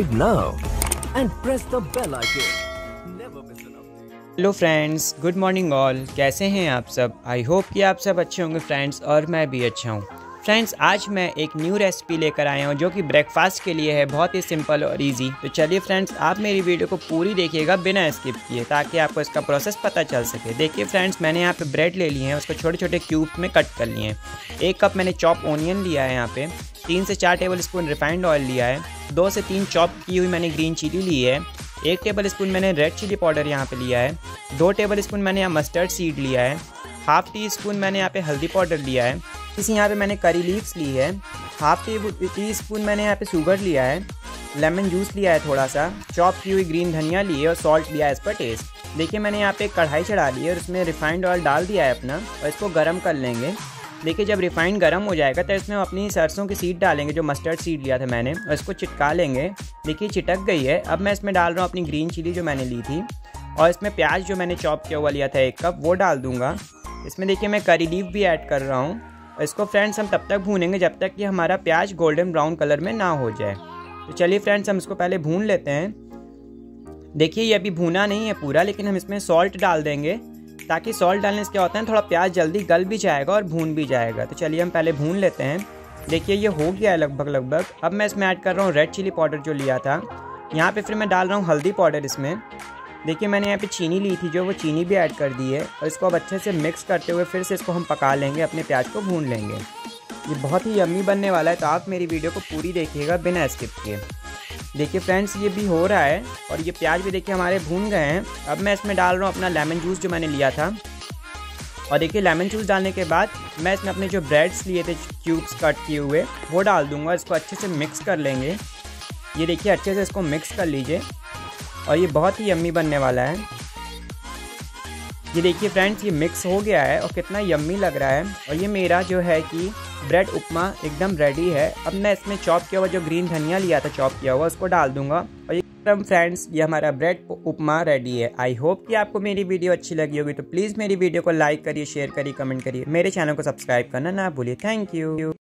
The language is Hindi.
subscribe now and press the bell icon. Never miss an update. Hello friends, good morning all. कैसे हैं आप सब? आई होप कि आप सब अच्छे होंगे फ्रेंड्स, और मैं भी अच्छा हूँ। फ्रेंड्स, आज मैं एक न्यू रेसिपी लेकर आया हूँ जो कि ब्रेकफास्ट के लिए है, बहुत ही सिंपल और इजी। तो चलिए फ्रेंड्स, आप मेरी वीडियो को पूरी देखिएगा बिना स्किप किए, ताकि आपको इसका प्रोसेस पता चल सके। देखिए फ्रेंड्स, मैंने यहाँ पे ब्रेड ले लिए हैं, उसको छोटे छोटे क्यूब में कट कर लिए हैं। 1 कप मैंने चॉप ओनियन लिया है, यहाँ पे 3 से 4 टेबल स्पून रिफाइंड ऑयल लिया है, 2 से 3 चॉप की हुई मैंने ग्रीन चिली ली है, 1 टेबल स्पून मैंने रेड चिली पाउडर यहाँ पे लिया है, 2 टेबल स्पून मैंने यहाँ मस्टर्ड सीड लिया है, हाफ टी स्पून मैंने यहाँ पे हल्दी पाउडर लिया है, इसी यहाँ पे मैंने करी लीव्स ली है, हाफ टी स्पून मैंने यहाँ पे शुगर लिया है, लेमन जूस लिया है थोड़ा सा, चॉप की हुई ग्रीन धनिया ली है और सॉल्ट लिया है इस पर टेस्ट। देखिए मैंने यहाँ पे एक कढ़ाई चढ़ा ली है और उसमें रिफाइंड ऑयल डाल दिया है अपना, और इसको गर्म कर लेंगे। देखिए जब रिफाइंड गर्म हो जाएगा तो इसमें हम अपनी सरसों की सीड डालेंगे, जो मस्टर्ड सीड लिया था मैंने, और इसको चिटका लेंगे। देखिए चिटक गई है। अब मैं इसमें डाल रहा हूँ अपनी ग्रीन चिली जो मैंने ली थी, और इसमें प्याज जो मैंने चॉप किया हुआ लिया था 1 कप, वो डाल दूंगा। इसमें देखिए मैं करी लीफ भी ऐड कर रहा हूँ। इसको फ्रेंड्स हम तब तक भूनेंगे जब तक कि हमारा प्याज गोल्डन ब्राउन कलर में ना हो जाए। तो चलिए फ्रेंड्स, हम इसको पहले भून लेते हैं। देखिए ये अभी भूना नहीं है पूरा, लेकिन हम इसमें सॉल्ट डाल देंगे, ताकि सॉल्ट डालने से क्या होता है, थोड़ा प्याज जल्दी गल भी जाएगा और भून भी जाएगा। तो चलिए हम पहले भून लेते हैं। देखिए ये हो गया है लगभग। अब मैं इसमें ऐड कर रहा हूँ रेड चिली पाउडर जो लिया था। यहाँ पे फिर मैं डाल रहा हूँ हल्दी पाउडर इसमें। देखिए मैंने यहाँ पे चीनी ली थी, जो वो चीनी भी ऐड कर दी है, और इसको अब अच्छे से मिक्स करते हुए फिर से इसको हम पका लेंगे, अपने प्याज को भून लेंगे। ये बहुत ही यम्मी बनने वाला है, तो आप मेरी वीडियो को पूरी देखिएगा बिना स्किप किए। देखिए फ्रेंड्स, ये भी हो रहा है और ये प्याज भी देखिए हमारे भून गए हैं। अब मैं इसमें डाल रहा हूँ अपना लेमन जूस जो मैंने लिया था, और देखिए लेमन जूस डालने के बाद मैं इसमें अपने जो ब्रेड्स लिए थे क्यूब्स कट किए हुए, वो डाल दूंगा। इसको अच्छे से मिक्स कर लेंगे। ये देखिए अच्छे से इसको मिक्स कर लीजिए, और ये बहुत ही यम्मी बनने वाला है। ये देखिए फ्रेंड्स, ये मिक्स हो गया है और कितना यम्मी लग रहा है। और ये मेरा जो है कि ब्रेड उपमा एकदम रेडी है। अब मैं इसमें चॉप किया हुआ जो ग्रीन धनिया लिया था चॉप किया हुआ, उसको डाल दूंगा, और एकदम फ्रेंड्स ये हमारा ब्रेड उपमा रेडी है। आई होप कि आपको मेरी वीडियो अच्छी लगी होगी। तो प्लीज़ मेरी वीडियो को लाइक करिए, शेयर करिए, कमेंट करिए। मेरे चैनल को सब्सक्राइब करना ना भूलिए। Thank you.